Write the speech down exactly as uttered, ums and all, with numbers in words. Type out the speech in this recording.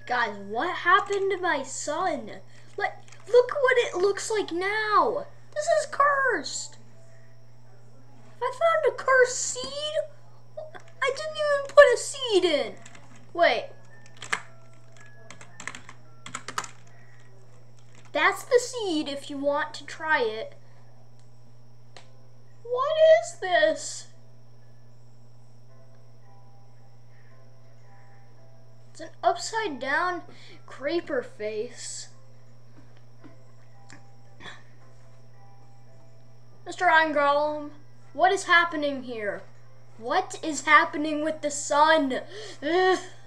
Guys, what happened to my son? Like, look what it looks like now. This is cursed. I found a cursed seed. I didn't even put a seed in. Wait. That's the seed if you want to try it. What is this? It's an upside down creeper face. Mister Iron Golem, what is happening here? What is happening with the sun? Ugh.